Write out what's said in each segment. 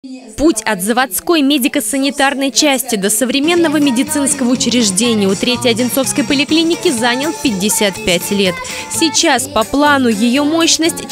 Путь от заводской медико-санитарной части до современного медицинского учреждения у 3-й Одинцовской поликлиники занял 55 лет. Сейчас по плану ее мощность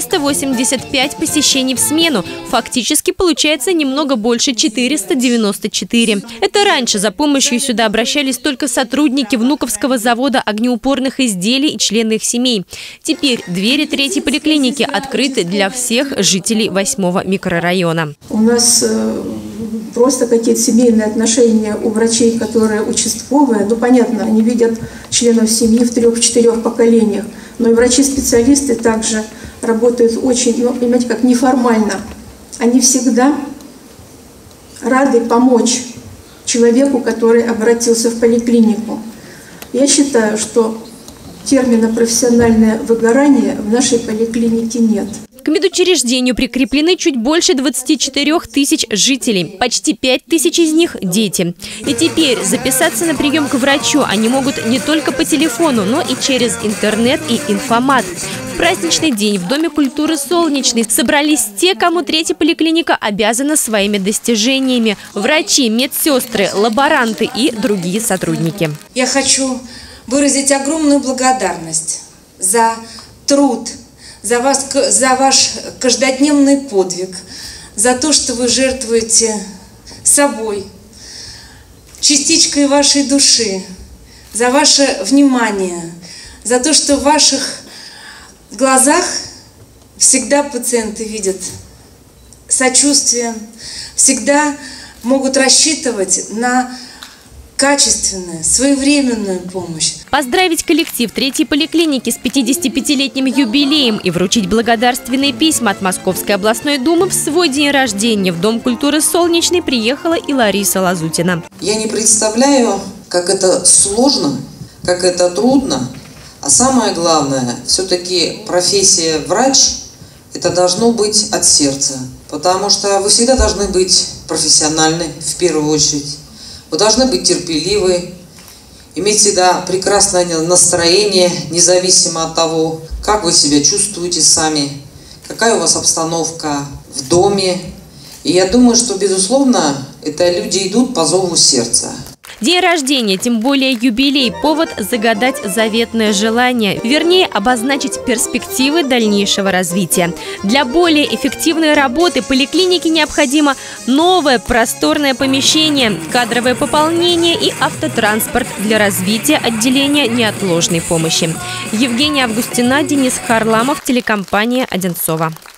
485 посещений в смену. Фактически получается немного больше 494. Это раньше за помощью сюда обращались только сотрудники Внуковского завода огнеупорных изделий и члены их семей. Теперь двери 3-й поликлиники открыты для всех жителей 8-го микрорайона. У нас просто какие-то семейные отношения у врачей, которые участковые. Ну, понятно, они видят членов семьи в 3-4 поколениях. Но и врачи-специалисты также работают очень, понимаете, как неформально. Они всегда рады помочь человеку, который обратился в поликлинику. Я считаю, что термина «профессиональное выгорание» в нашей поликлинике нет. К медучреждению прикреплены чуть больше 24 тысяч жителей. Почти 5 тысяч из них – дети. И теперь записаться на прием к врачу они могут не только по телефону, но и через интернет и инфомат. В праздничный день в Доме культуры «Солнечный» собрались те, кому 3-я поликлиника обязана своими достижениями. Врачи, медсестры, лаборанты и другие сотрудники. Я хочу выразить огромную благодарность за труд, за ваш каждодневный подвиг, за то, что вы жертвуете собой, частичкой вашей души, за ваше внимание, за то, что в ваших глазах всегда пациенты видят сочувствие, всегда могут рассчитывать на качественную, своевременную помощь. Поздравить коллектив 3-й поликлиники с 55-летним юбилеем и вручить благодарственные письма от Московской областной думы в свой день рождения в Дом культуры «Солнечный» приехала и Лариса Лазутина. Я не представляю, как это сложно, как это трудно, а самое главное, все-таки профессия врач – это должно быть от сердца, потому что вы всегда должны быть профессиональны в первую очередь. Вы должны быть терпеливы, иметь всегда прекрасное настроение, независимо от того, как вы себя чувствуете сами, какая у вас обстановка в доме. И я думаю, что, безусловно, это люди идут по зову сердца. День рождения, тем более юбилей, повод загадать заветное желание, вернее, обозначить перспективы дальнейшего развития. Для более эффективной работы поликлинике необходимо новое просторное помещение, кадровое пополнение и автотранспорт для развития отделения неотложной помощи. Евгения Августина, Денис Харламов, телекомпания «Одинцова».